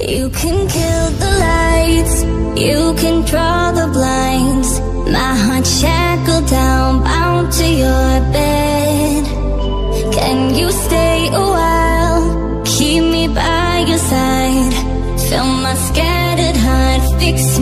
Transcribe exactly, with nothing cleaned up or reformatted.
You can kill the lights, you can draw the blinds. My heart shackled down, bound to your bed. Can you stay a while, keep me by your side? Fill my scattered heart, fix